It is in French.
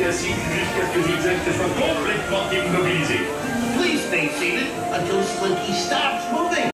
rester assis jusqu'à ce que Zigzag se soit complètement immobilisé. Please stay seated until Slinky stops moving.